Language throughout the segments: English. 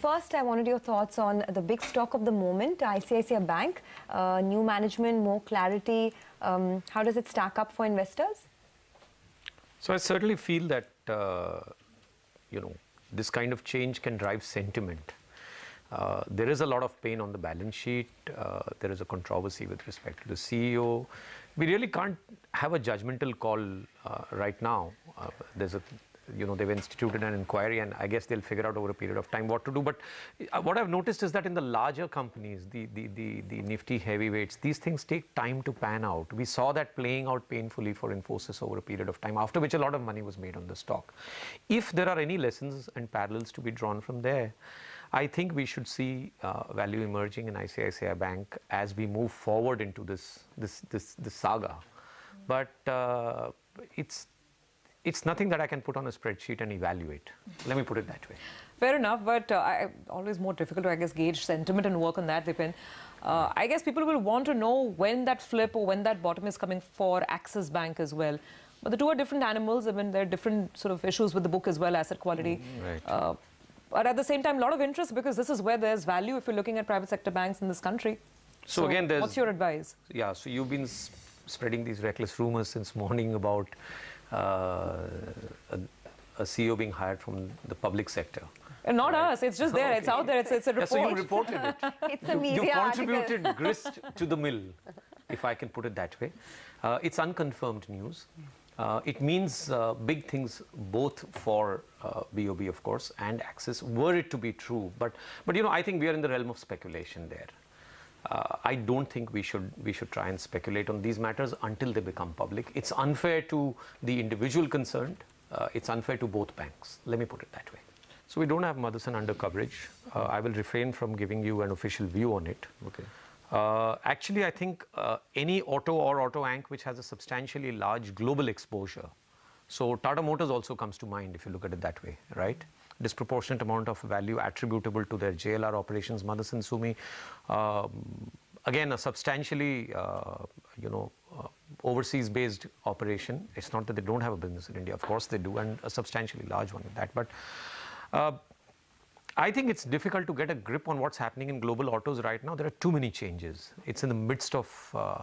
first, I wanted your thoughts on the big stock of the moment, ICICI Bank. New management, more clarity. How does it stack up for investors? So I certainly feel that, this kind of change can drive sentiment. There is a lot of pain on the balance sheet. There is a controversy with respect to the CEO. We really can't have a judgmental call right now. They've instituted an inquiry, and I guess they'll figure out over a period of time what to do. But what I've noticed is that in the larger companies, the nifty heavyweights, these things take time to pan out. We saw that playing out painfully for Infosys over a period of time, after which a lot of money was made on the stock. If there are any lessons and parallels to be drawn from there, I think we should see value emerging in ICICI Bank as we move forward into this saga. But it's nothing that I can put on a spreadsheet and evaluate. Let me put it that way. Fair enough, but always more difficult to, I guess, gauge sentiment and work on that, Dipen. I guess people will want to know when that flip or when that bottom is coming for Axis Bank as well. But the two are different animals. I mean, there are different sort of issues with the book as well, asset quality. Right. But at the same time, a lot of interest because this is where there's value if you're looking at private sector banks in this country. So again, what's your advice? Yeah, so you've been spreading these reckless rumors since morning about a CEO being hired from the public sector. And not us, it's just there, it's out there, it's a report. Yeah, so you reported it. It's a media You contributed grist to the mill, if I can put it that way. It's unconfirmed news. It means big things both for BOB, of course, and Axis, were it to be true. But I think we are in the realm of speculation there. I don't think we should try and speculate on these matters until they become public. It's unfair to the individual concerned. It's unfair to both banks. Let me put it that way. So we don't have Motherson under coverage. I will refrain from giving you an official view on it. Okay. Actually, I think any auto or auto anch which has a substantially large global exposure. So Tata Motors also comes to mind if you look at it that way, right? Disproportionate amount of value attributable to their JLR operations. Motherson Sumi, again, a substantially, overseas-based operation. It's not that they don't have a business in India. Of course they do, and a substantially large one at that. But I think it's difficult to get a grip on what's happening in global autos right now. There are too many changes. It's in the midst of,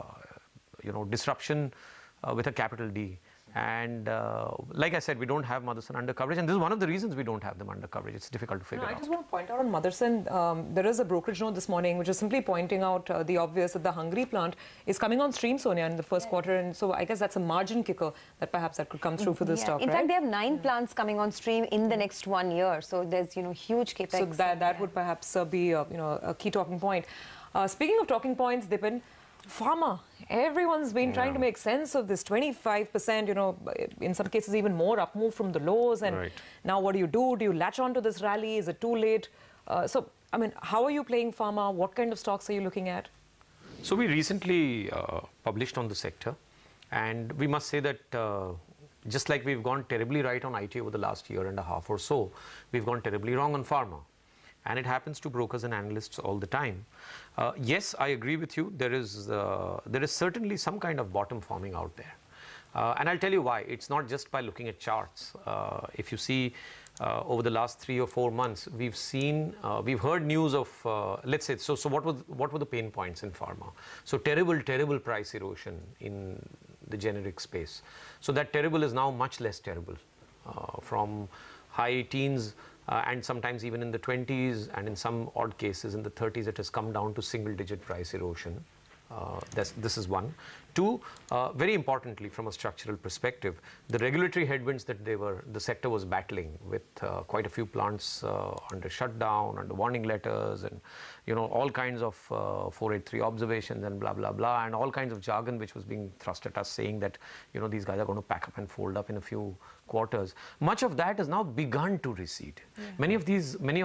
disruption with a capital D. And like I said, we don't have Motherson under coverage. And this is one of the reasons we don't have them under coverage. It's difficult to figure out. I just want to point out on Motherson, there is a brokerage note this morning which is simply pointing out the obvious that the Hungary plant is coming on stream, Sonia, in the first quarter. And so I guess that's a margin kicker that perhaps that could come through for this stock, In right? fact, they have 9 plants coming on stream in the next 1 year. So there's, huge capex. So that would perhaps be, a key talking point. Speaking of talking points, Dipen, pharma, everyone's been trying to make sense of this 25%, in some cases even more up move from the lows. And now what do you do? Do you latch on to this rally? Is it too late? So, I mean, how are you playing pharma? What kind of stocks are you looking at? So we recently published on the sector, and we must say that just like we've gone terribly right on IT over the last year and a half or so, we've gone terribly wrong on pharma. And it happens to brokers and analysts all the time. Yes, I agree with you. There is certainly some kind of bottom forming out there. And I'll tell you why. It's not just by looking at charts. If you see over the last 3 or 4 months, we've heard news of, let's say, so what were the pain points in pharma? So terrible price erosion in the generic space. So that terrible is now much less terrible, from high teens and sometimes even in the 20s, and in some odd cases in the 30s, it has come down to single-digit price erosion. This is one. Two, very importantly, from a structural perspective, the regulatory headwinds that the sector was battling with quite a few plants under shutdown, under warning letters, and all kinds of 483 observations and blah blah blah, and all kinds of jargon which was being thrust at us, saying that these guys are going to pack up and fold up in a few quarters. Much of that has now begun to recede. Yeah. Many of the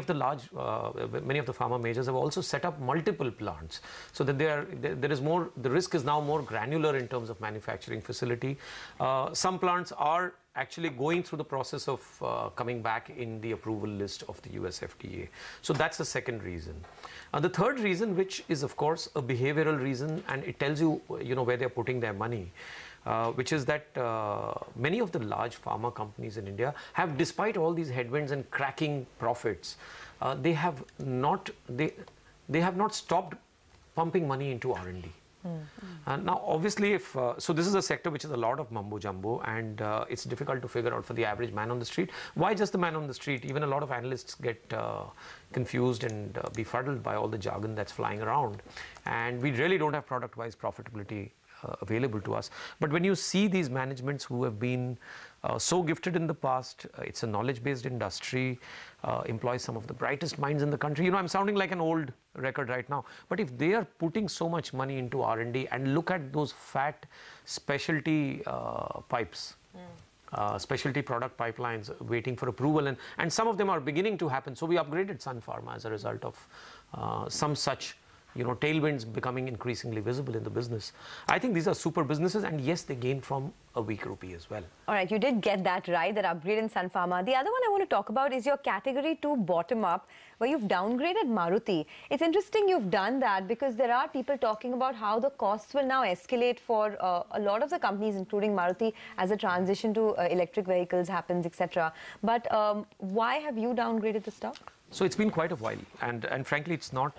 pharma majors have also set up multiple plants, so that the risk is now more granular in terms of manufacturing facility. Some plants are actually going through the process of coming back in the approval list of the US FDA. So that's the second reason. The third reason, which is of course a behavioral reason, and it tells you, where they're putting their money, which is that many of the large pharma companies in India have, despite all these headwinds and cracking profits, they have not stopped pumping money into R&D. Now, obviously, if so, this is a sector which is a lot of mumbo jumbo, and it's difficult to figure out for the average man on the street. Why just the man on the street? Even a lot of analysts get confused and befuddled by all the jargon that's flying around, and we really don't have product-wise profitability available to us. But when you see these managements who have been so gifted in the past, it's a knowledge-based industry, employs some of the brightest minds in the country. You know, I'm sounding like an old record right now, but if they are putting so much money into R&D, and look at those fat specialty pipes, specialty product pipelines waiting for approval, and some of them are beginning to happen. So we upgraded Sun Pharma as a result of some such, you know, tailwinds becoming increasingly visible in the business. I think these are super businesses, and yes, they gain from a weak rupee as well. All right, you did get that right, that upgrade in Sun Pharma. The other one I want to talk about is your category 2 bottom up, where you've downgraded Maruti. It's interesting you've done that, because there are people talking about how the costs will now escalate for a lot of the companies, including Maruti, as a transition to electric vehicles happens, etc. But why have you downgraded the stock? So it's been quite a while, and frankly, it's not.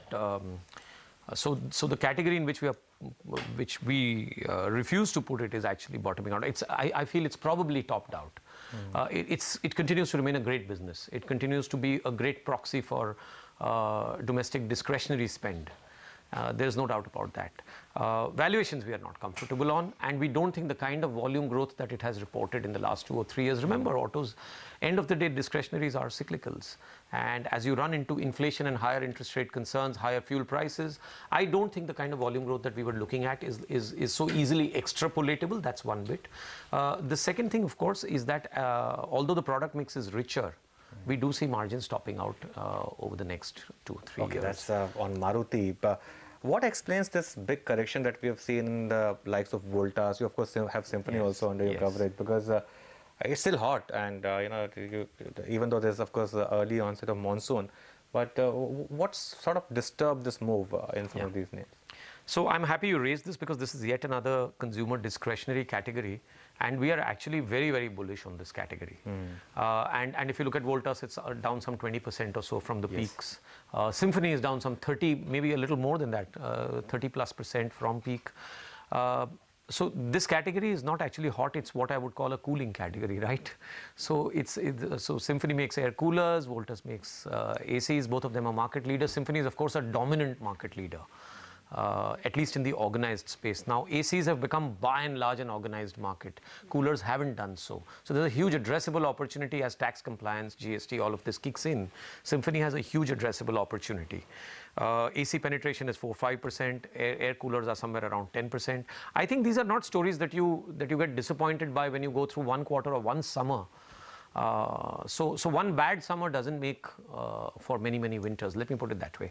So the category in which we refuse to put it is actually bottoming out. I feel it's probably topped out. It continues to remain a great business. It continues to be a great proxy for domestic discretionary spend. There's no doubt about that. Valuations we are not comfortable on, and we don't think the kind of volume growth that it has reported in the last 2 or 3 years. Remember, autos, end of the day, discretionaries are cyclicals. And as you run into inflation and higher interest rate concerns, higher fuel prices, I don't think the kind of volume growth that we were looking at is so easily extrapolatable. That's one bit. The second thing, of course, is that although the product mix is richer, we do see margins topping out over the next 2 or 3 years. That's on Maruti. What explains this big correction that we have seen in the likes of Voltas? You, of course, have Symphony also under your coverage, because it's still hot, and you know, even though there's, of course, the early onset of monsoon, but what's sort of disturbed this move in some of these names? So I'm happy you raised this, because this is yet another consumer discretionary category, and we are actually very, very bullish on this category. And if you look at Voltas, it's down some 20% or so from the peaks. Symphony is down some 30, maybe a little more than that, 30+% from peak. So this category is not actually hot, it's what I would call a cooling category, right? So so Symphony makes air coolers, Voltas makes ACs, both of them are market leaders. Symphony is, of course, a dominant market leader, at least in the organized space. Now, ACs have become by and large an organized market. Coolers haven't done so. So there's a huge addressable opportunity as tax compliance, GST, all of this kicks in. Symphony has a huge addressable opportunity. AC penetration is 4-5%. Air coolers are somewhere around 10%. I think these are not stories that you get disappointed by when you go through one quarter or one summer. So one bad summer doesn't make for many, many winters. Let me put it that way.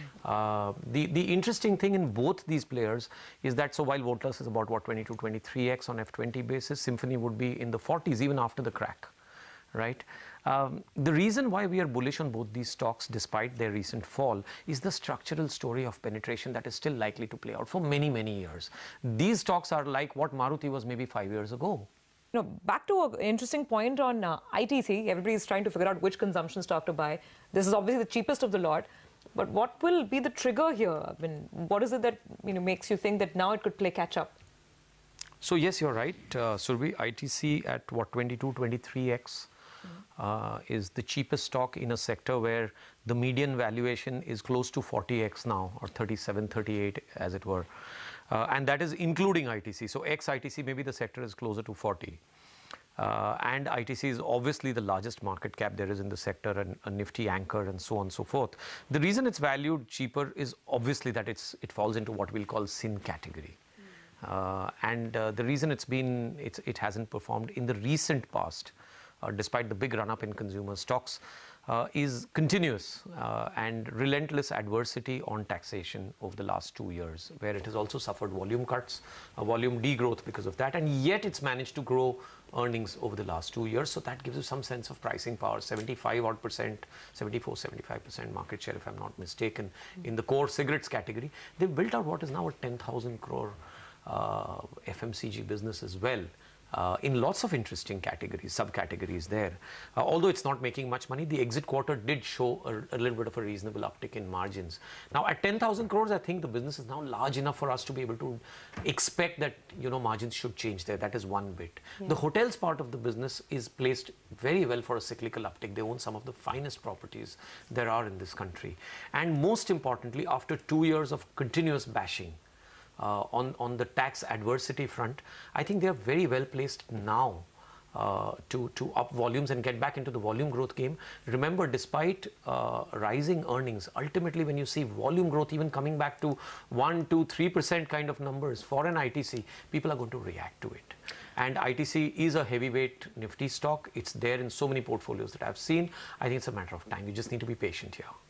The interesting thing in both these players is that, so while Voltas is about what, 22, 23x on F20 basis, Symphony would be in the 40s even after the crack, right? The reason why we are bullish on both these stocks despite their recent fall is the structural story of penetration that is still likely to play out for many, many years. These stocks are like what Maruti was maybe 5 years ago. You know, back to an interesting point on ITC, everybody's trying to figure out which consumption stock to buy. This is obviously the cheapest of the lot, but what will be the trigger here? I mean, what is it that makes you think that now it could play catch up? So yes, you're right, Surbhi. ITC at what, 22, 23x is the cheapest stock in a sector where the median valuation is close to 40x now, or 37, 38 as it were. And that is including ITC. So ex-ITC, maybe the sector is closer to 40. And ITC is obviously the largest market cap there is in the sector, and a nifty anchor and so on and so forth. The reason it's valued cheaper is obviously that it falls into what we'll call sin category. And the reason it hasn't performed in the recent past, despite the big run-up in consumer stocks, is continuous and relentless adversity on taxation over the last 2 years, where it has also suffered volume cuts, volume degrowth because of that, and yet it's managed to grow earnings over the last 2 years. So that gives you some sense of pricing power. 75% 74-75% market share, if I'm not mistaken, in the core cigarettes category. They've built out what is now a 10,000 crore FMCG business as well. in lots of interesting categories, subcategories there. Although it's not making much money, the exit quarter did show a little bit of a reasonable uptick in margins. Now at 10,000 crores, I think the business is now large enough for us to be able to expect that, you know, margins should change there. That is one bit. Yeah. The hotels part of the business is placed very well for a cyclical uptick. They own some of the finest properties there are in this country. And most importantly, after 2 years of continuous bashing, on the tax adversity front, I think they are very well placed now to up volumes and get back into the volume growth game. Remember, despite rising earnings, ultimately when you see volume growth even coming back to 1, 2, 3% kind of numbers for an ITC, people are going to react to it. And ITC is a heavyweight Nifty stock. It's there in so many portfolios that I've seen. I think it's a matter of time. You just need to be patient here.